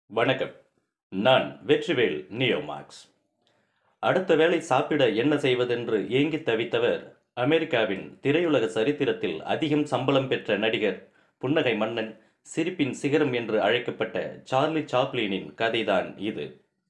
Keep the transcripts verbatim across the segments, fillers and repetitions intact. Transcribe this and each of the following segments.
வணக்கம். நான் வெற்றிவேல் நியோமார்க்ஸ். அடுத்த வேளை சாப்பிட என்ன செய்வதென்று ஏங்கித் தவித்தவர் அமெரிக்காவின் திரையுலக சரித்திரத்தில் அதிகம் சம்பளம் பெற்ற நடிகர், புன்னகை மன்னன், சிரிப்பின் சிகரம் என்று அழைக்கப்பட்ட சார்லி சாப்ளினின் கதைதான் இது.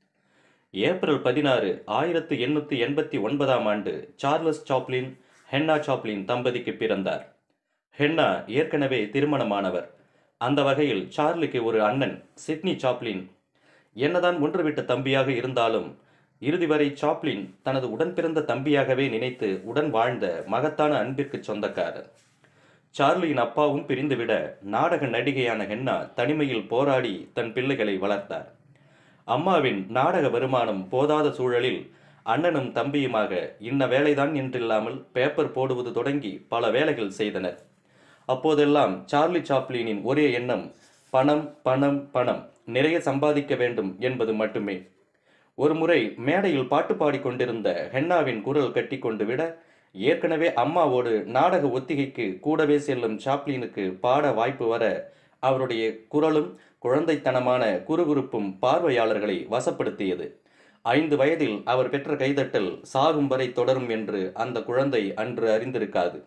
ஏப்ரல் பதினாறு ஆயிரத்து எண்ணூற்றி எண்பத்தி ஒன்பதாம் ஆண்டு சார்லஸ் சாப்ளின், ஹென்னா சாப்ளின் தம்பதிக்கு பிறந்தார். ஹென்னா ஏற்கனவே திருமணமானவர். அந்த வகையில் சார்லிக்கு ஒரு அண்ணன் சிட்னி சாப்ளின். என்னதான் ஒன்றுவிட்ட தம்பியாக இருந்தாலும் இறுதி வரை சாப்ளின் தனது உடன் பிறந்த தம்பியாகவே நினைத்து உடன் வாழ்ந்த மகத்தான அன்பிற்கு சொந்தக்காரர். சார்லியின் அப்பாவும் பிரிந்துவிட நாடக நடிகையான ஹென்னா தனிமையில் போராடி தன் பிள்ளைகளை வளர்த்தார். அம்மாவின் நாடக வருமானம் போதாத சூழலில் அண்ணனும் தம்பியுமாக இன்ன வேலைதான் என்றில்லாமல் பேப்பர் போடுவது தொடங்கி பல வேலைகள் செய்தனர். அப்போதெல்லாம் சார்லி சாப்ளினின் ஒரே எண்ணம் பணம் பணம் பணம், நிறைய சம்பாதிக்க வேண்டும் என்பது மட்டுமே. ஒரு முறை மேடையில் பாட்டு பாடிக்கொண்டிருந்த ஹென்னாவின் குரல் கட்டி கொண்டு விட, ஏற்கனவே அம்மாவோடு நாடக ஒத்திகைக்கு கூடவே செல்லும் சாப்ளினுக்கு பாட வாய்ப்பு வர, அவருடைய குரலும் குழந்தைத்தனமான குறுகுறுப்பும் பார்வையாளர்களை வசப்படுத்தியது. ஐந்து வயதில் அவர் பெற்ற கைதட்டல் சாகும் வரை தொடரும் என்று அந்த குழந்தை அன்று அறிந்திருக்காது.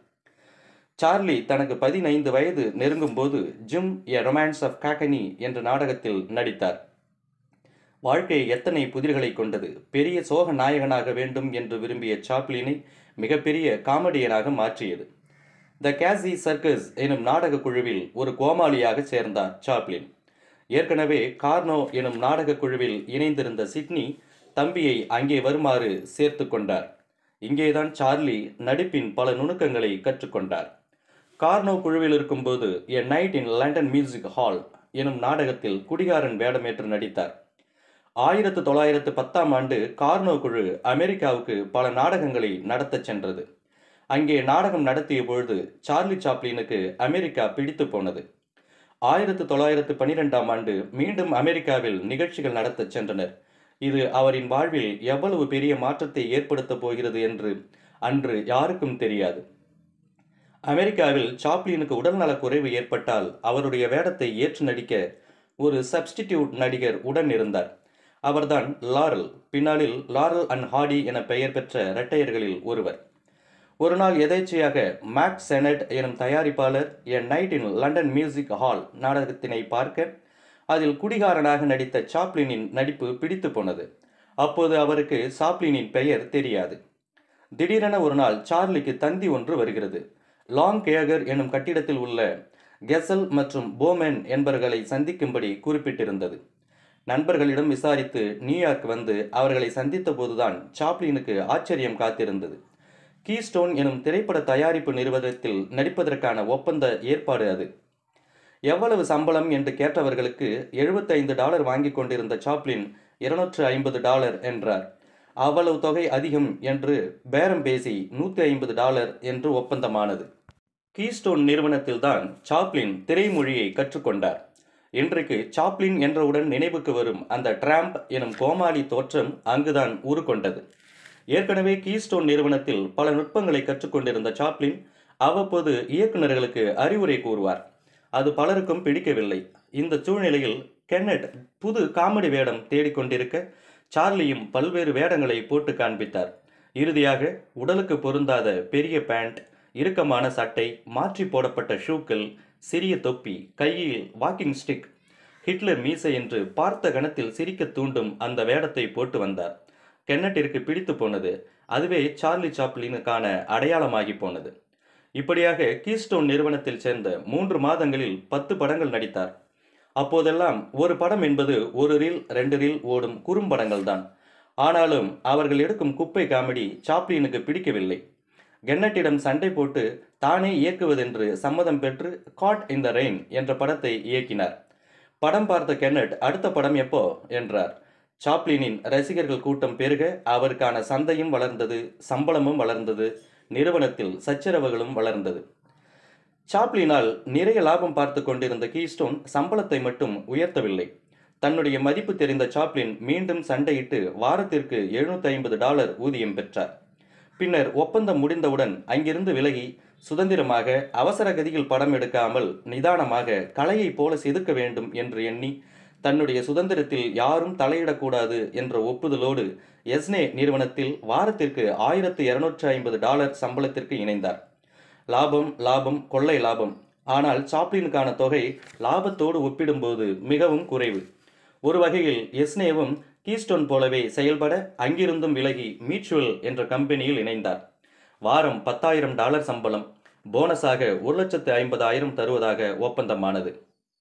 சார்லி தனக்கு பதினைந்து வயது நெருங்கும் போது Jim a romance of Cockayne என்ற நாடகத்தில் நடித்தார். வாழ்க்கை எத்தனை புதிர்களை கொண்டது! பெரிய சோக நாயகனாக வேண்டும் என்று விரும்பிய சாப்ளினை மிகப்பெரிய காமெடியனாக மாற்றியது. த கேசி சர்க்கஸ் எனும் நாடக குழுவில் ஒரு கோமாளியாக சேர்ந்தார் சாப்ளின். ஏற்கனவே கார்னோ எனும் நாடக குழுவில் இணைந்திருந்த சிட்னி தம்பியை அங்கே வருமாறு சேர்த்து கொண்டார். இங்கேதான் சார்லி நடிப்பின் பல நுணுக்கங்களை கற்றுக்கொண்டார். கார்னோ குழுவில் இருக்கும்போது a night in London music hall எனும் நாடகத்தில் குடிகாரன் வேடமேற்று நடித்தார். ஆயிரத்து தொள்ளாயிரத்து பத்தாம் ஆண்டு கார்னோ குழு அமெரிக்காவுக்கு பல நாடகங்களை நடத்தச் சென்றது. அங்கே நாடகம் நடத்திய பொழுது சார்லி சாப்ளினுக்கு அமெரிக்கா பிடித்து போனது. ஆயிரத்து தொள்ளாயிரத்து பனிரெண்டாம் ஆண்டு மீண்டும் அமெரிக்காவில் நிகழ்ச்சிகள் நடத்தச் சென்றனர். இது அவரின் வாழ்வில் எவ்வளவு பெரிய மாற்றத்தை ஏற்படுத்தப் போகிறது என்று அன்று யாருக்கும் தெரியாது. அமெரிக்காவில் சாப்ளினுக்கு உடல்நலக் குறைவு ஏற்பட்டால் அவருடைய வேடத்தை ஏற்று நடிக்க ஒரு சப்ஸ்டிடியூட் நடிகர் உடன் இருந்தார். அவர்தான் லாரல். பின்னாளில் லாரல் அண்ட் ஹார்டி என பெயர் பெற்ற இரட்டையர்களில் ஒருவர். ஒரு நாள் எதேச்சையாக மேக் செனட் எனும் தயாரிப்பாளர் a night in London music hall நாடகத்தினை பார்க்க, அதில் குடிகாரனாக நடித்த சாப்ளினின் நடிப்பு பிடித்து போனது. அப்போது அவருக்கு சாப்ளினின் பெயர் தெரியாது. திடீரென ஒரு நாள் சார்லிக்கு தந்தி ஒன்று வருகிறது. லாங் கேகர் எனும் கட்டிடத்தில் உள்ள கெசல் மற்றும் போமென் என்பவர்களை சந்திக்கும்படி குறிப்பிட்டிருந்தது. நண்பர்களிடம் விசாரித்து நியூயார்க் வந்து அவர்களை சந்தித்த போதுதான் சாப்ளினுக்கு ஆச்சரியம் காத்திருந்தது. கீஸ்டோன் எனும் திரைப்பட தயாரிப்பு நிறுவனத்தில் நடிப்பதற்கான ஒப்பந்த ஏற்பாடு அது. எவ்வளவு சம்பளம் என்று கேட்டவர்களுக்கு எழுபத்தைந்து டாலர் வாங்கி கொண்டிருந்த சாப்ளின் இருநூற்று ஐம்பது டாலர் என்றார். அவ்வளவு தொகை அதிகம் என்று பேரம் பேசி நூற்றி ஐம்பது டாலர் என்று ஒப்பந்தமானது. கீஸ்டோன் நிறுவனத்தில்தான் சாப்ளின் திரைமொழியை கற்றுக்கொண்டார். இன்றைக்கு சாப்ளின் என்றவுடன் நினைவுக்கு வரும் அந்த டிராம்ப் எனும் கோமாளி தோற்றம் அங்குதான் உருக்கொண்டது. ஏற்கனவே கீஸ்டோன் நிறுவனத்தில் பல நுட்பங்களை கற்றுக்கொண்டிருந்த சாப்ளின் அவ்வப்போது இயக்குநர்களுக்கு அறிவுரை கூறுவார். அது பலருக்கும் பிடிக்கவில்லை. இந்த சூழ்நிலையில் கென்னட் புது காமெடி வேடம் தேடிக்கொண்டிருக்க, சார்லியும் பல்வேறு வேடங்களை போட்டு காண்பித்தார். இறுதியாக உடலுக்கு பொருந்தாத பெரிய பேண்ட், இறுக்கமான சட்டை, மாற்றி போடப்பட்ட ஷூக்கள், சிறிய தொப்பி, கையில் வாக்கிங் ஸ்டிக், ஹிட்லர் மீசை என்று பார்த்த கணத்தில் சிரிக்க தூண்டும் அந்த வேடத்தை போட்டு வந்தார். கென்னட்டிற்கு பிடித்து போனது. அதுவே சார்லி சாப்ளினுக்கான அடையாளமாகி போனது. இப்படியாக கீஸ்டோன் நிறுவனத்தில் சேர்ந்த மூன்று மாதங்களில் பத்து படங்கள் நடித்தார். அப்போதெல்லாம் ஒரு படம் என்பது ஒரு ரீல் ரெண்டு ரீல் ஓடும் குறும்படங்கள் தான். ஆனாலும் அவர்கள் எடுக்கும் குப்பை காமெடி சாப்ளினுக்கு பிடிக்கவில்லை. கென்னட்டிடம் சண்டை போட்டு தானே இயக்குவதென்று சம்மதம் பெற்று காட் இன் த ரெயின் என்ற படத்தை இயக்கினார். படம் பார்த்த கென்னட் அடுத்த படம் எப்போ என்றார். சாப்ளினின் ரசிகர்கள் கூட்டம் பெருக அவருக்கான சந்தையும் வளர்ந்தது, சம்பளமும் வளர்ந்தது, நிறுவனத்தில் சச்சரவுகளும் வளர்ந்தது. சாப்ளினால் நிறைய லாபம் பார்த்து கொண்டிருந்த கீஸ்டோன் சம்பளத்தை மட்டும் உயர்த்தவில்லை. தன்னுடைய மதிப்பு தெரிந்த சாப்ளின் மீண்டும் சண்டையிட்டு வாரத்திற்கு எழுநூற்றி ஐம்பது டாலர் ஊதியம் பெற்றார். பின்னர் ஒப்பந்தம் முடிந்தவுடன் அங்கிருந்து விலகி சுதந்திரமாக அவசர கதியில் படம் எடுக்காமல் நிதானமாக கலையை போல செதுக்க வேண்டும் என்று எண்ணி தன்னுடைய சுதந்திரத்தில் யாரும் தலையிடக்கூடாது என்ற ஒப்புதலோடு எஸ்னே நிறுவனத்தில் வாரத்திற்கு ஆயிரத்து இருநூற்று ஐம்பது டாலர் சம்பளத்திற்கு இணைந்தார். லாபம் லாபம் கொள்ளை லாபம். ஆனால் சாப்ளினுக்கான தொகை லாபத்தோடு ஒப்பிடும்போது மிகவும் குறைவு. ஒரு வகையில் எஸ்னேவும் கீஸ்டோன் போலவே செயல்பட அங்கிருந்தும் விலகி மியூச்சுவல் என்ற கம்பெனியில் இணைந்தார். வாரம் பத்தாயிரம் டாலர் சம்பளம், போனஸாக ஒரு லட்சத்து ஐம்பதாயிரம் தருவதாக ஒப்பந்தமானது.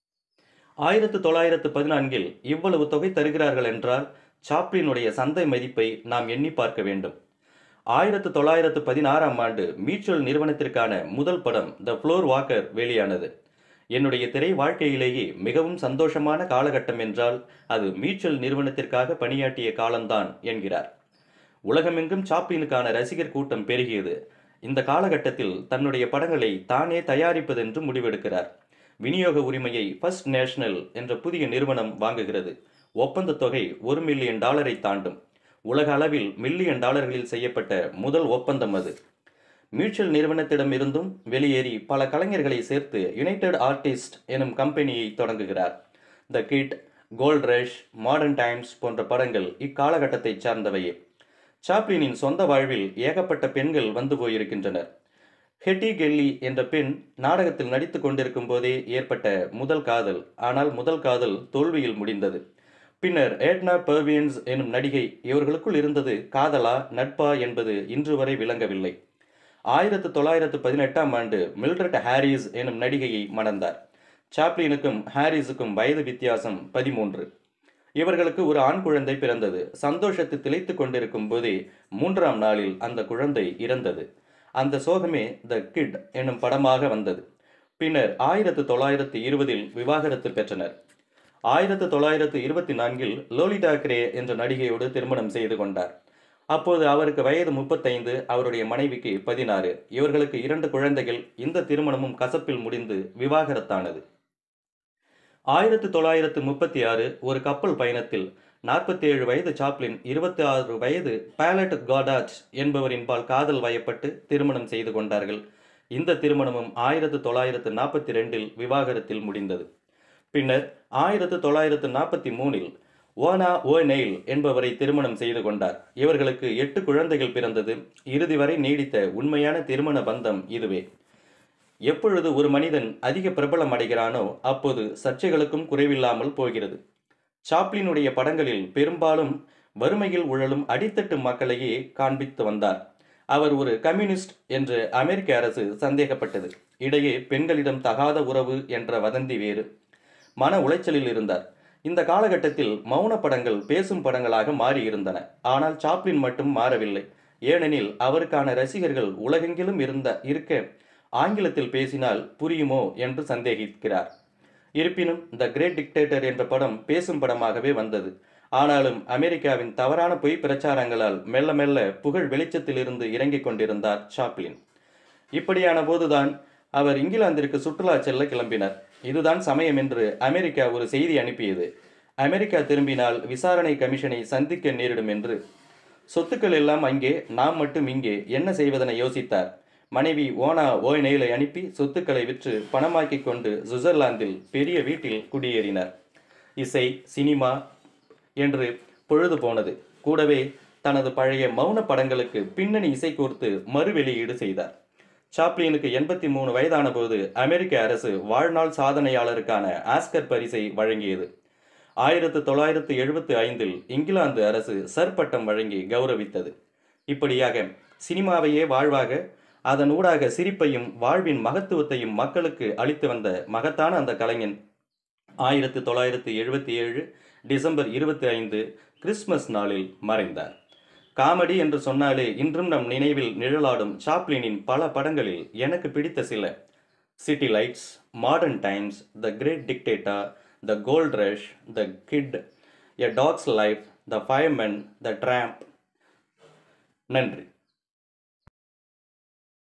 ஆயிரத்து தொள்ளாயிரத்து பதினான்கில் இவ்வளவு தொகை தருகிறார்கள் என்றால் சாப்ளினுடைய சந்தை மதிப்பை நாம் எண்ணி பார்க்க வேண்டும். ஆயிரத்து தொள்ளாயிரத்து பதினாறாம் ஆண்டு மியூச்சுவல் நிறுவனத்திற்கான முதல் படம் த ஃப்ளோர் வாக்கர் வெளியானது. என்னுடைய திரை வாழ்க்கையிலேயே மிகவும் சந்தோஷமான காலகட்டம் என்றால் அது மியூச்சுவல் நிறுவனத்திற்காக பணியாற்றிய காலம்தான் என்கிறார். உலகமெங்கும் சாப்ளினுக்கான ரசிகர் கூட்டம் பெருகியது. இந்த காலகட்டத்தில் தன்னுடைய படங்களை தானே தயாரிப்பதென்று முடிவெடுக்கிறார். விநியோக உரிமையை ஃபர்ஸ்ட் நேஷனல் என்ற புதிய நிறுவனம் வாங்குகிறது. ஒப்பந்த தொகை ஒரு மில்லியன் டாலரை தாண்டும். உலக அளவில் மில்லியன் டாலர்களில் செய்யப்பட்ட முதல் ஒப்பந்தம் அது. மியூச்சுவல் நிறுவனத்திடமிருந்தும் வெளியேறி பல கலைஞர்களை சேர்த்து யுனைடெட் ஆர்டிஸ்ட் எனும் கம்பெனியை தொடங்குகிறார். The kid, gold rush, modern times போன்ற படங்கள் இக்காலகட்டத்தை சார்ந்தவையே. சாப்ளினின் சொந்த வாழ்வில் ஏகப்பட்ட பெண்கள் வந்து போயிருக்கின்றனர். ஹெட்டி கெல்லி என்ற பெண் நாடகத்தில் நடித்து கொண்டிருக்கும் போதே ஏற்பட்ட முதல் காதல். ஆனால் முதல் காதல் தோல்வியில் முடிந்தது. பின்னர் ஏட்னா பெர்வியன்ஸ் எனும் நடிகை. இவர்களுக்குள் இருந்தது காதலா நட்பா என்பது இன்று வரை விளங்கவில்லை. ஆயிரத்து தொள்ளாயிரத்து பதினெட்டாம் ஆண்டு மில்ட்ரட் ஹாரிஸ் எனும் நடிகையை மணந்தார். சாப்ளினுக்கும் ஹாரிஸுக்கும் வயது வித்தியாசம் பதிமூன்று. இவர்களுக்கு ஒரு ஆண் குழந்தை பிறந்தது. சந்தோஷத்தை திளைத்து கொண்டிருக்கும் போதே மூன்றாம் நாளில் அந்த குழந்தை இறந்தது. அந்த சோகமே த கிட் எனும் படமாக வந்தது. பின்னர் ஆயிரத்து தொள்ளாயிரத்து இருபதில் விவாகரத்து பெற்றனர். ஆயிரத்து தொள்ளாயிரத்து இருபத்தி நான்கில் லோலிடா கிரே என்ற நடிகையோடு திருமணம் செய்து கொண்டார். அப்போது அவருக்கு வயது முப்பத்தைந்து, அவருடைய மனைவிக்கு பதினாறு. இவர்களுக்கு இரண்டு குழந்தைகள். இந்த திருமணமும் கசப்பில் முடிந்து விவாகரத்தானது. ஆயிரத்து தொள்ளாயிரத்து முப்பத்தி ஆறு ஒரு கப்பல் பயணத்தில் நாற்பத்தி ஏழு வயது சாப்ளின் இருபத்தி ஆறு வயது பாலட் காடாட் என்பவரின்பால் காதல் வயப்பட்டு திருமணம் செய்து கொண்டார்கள். இந்த திருமணமும் ஆயிரத்து தொள்ளாயிரத்து நாற்பத்தி ரெண்டில் விவாகரத்தில் முடிந்தது. பின்னர் ஆயிரத்து தொள்ளாயிரத்து நாற்பத்தி மூணில் ஓனா ஓ நெயில் என்பவரை திருமணம் செய்து கொண்டார். இவர்களுக்கு எட்டு குழந்தைகள் பிறந்தது. இறுதி வரை நீடித்த உண்மையான திருமண பந்தம் இதுவே. எப்பொழுது ஒரு மனிதன் அதிக பிரபலம் அடைகிறானோ அப்போது சர்ச்சைகளுக்கும் குறைவில்லாமல் போகிறது. சாப்ளினுடைய படங்களில் பெரும்பாலும் வறுமையில் உழலும் அடித்தட்டு மக்களையே காண்பித்து வந்தார். அவர் ஒரு கம்யூனிஸ்ட் என்று அமெரிக்க அரசு சந்தேகப்பட்டது. இடையே பெண்களிடம் தகாத உறவு என்ற வதந்தி வேறு. மன உளைச்சலில் இருந்தார். இந்த காலகட்டத்தில் மௌன படங்கள் பேசும் படங்களாக மாறியிருந்தன. ஆனால் சாப்ளின் மட்டும் மாறவில்லை. ஏனெனில் அவருக்கான ரசிகர்கள் உலகெங்கிலும் இருந்த இருக்க ஆங்கிலத்தில் பேசினால் புரியுமோ என்று சந்தேகிக்கிறார். இருப்பினும் த கிரேட் டிக்டேட்டர் என்ற படம் பேசும் படமாகவே வந்தது. ஆனாலும் அமெரிக்காவின் தவறான பொய் பிரச்சாரங்களால் மெல்ல மெல்ல புகழ் வெளிச்சத்திலிருந்து இறங்கிக் கொண்டிருந்தார் சாப்ளின். இப்படியான போதுதான் அவர் இங்கிலாந்திற்கு சுற்றுலா செல்ல கிளம்பினார். இதுதான் சமயம் என்று அமெரிக்கா ஒரு செய்தி அனுப்பியது. அமெரிக்கா திரும்பினால் விசாரணை கமிஷனை சந்திக்க நேரிடும் என்று. சொத்துக்கள் எல்லாம் அங்கே, நாம் மட்டும் இங்கே, என்ன செய்வதென யோசித்தார். மனைவி ஓனா ஓய் நெயிலை அனுப்பி சொத்துக்களை விற்று பணமாக்கி கொண்டு சுவிட்சர்லாந்தில் பெரிய வீட்டில் குடியேறினார். இசை, சினிமா என்று பொழுது போனது. கூடவே தனது பழைய மௌன படங்களுக்கு பின்னணி இசை கோர்த்து மறு வெளியீடு செய்தார். சாப்ளினுக்கு எண்பத்தி மூணு வயதான போது அமெரிக்க அரசு வாழ்நாள் சாதனையாளருக்கான ஆஸ்கர் பரிசை வழங்கியது. ஆயிரத்து தொள்ளாயிரத்து எழுபத்தி ஐந்தில் இங்கிலாந்து அரசு சர் பட்டம் வழங்கி கௌரவித்தது. இப்படியாக சினிமாவையே வாழ்வாக, அதன் ஊடாக சிரிப்பையும் வாழ்வின் மகத்துவத்தையும் மக்களுக்கு அளித்து வந்த மகத்தான அந்த கலைஞன் ஆயிரத்து தொள்ளாயிரத்து எழுபத்தி ஏழு டிசம்பர் இருபத்தி ஐந்து கிறிஸ்துமஸ் நாளில் மறைந்தார். காமெடி என்று சொன்னாலே இன்றும் நம் நினைவில் நிழலாடும் சாப்ளினின் பல படங்களில் எனக்கு பிடித்த சில: city lights, modern times, the great dictator, the gold rush, the kid, a dog's life, the fireman, the tramp. நன்றி.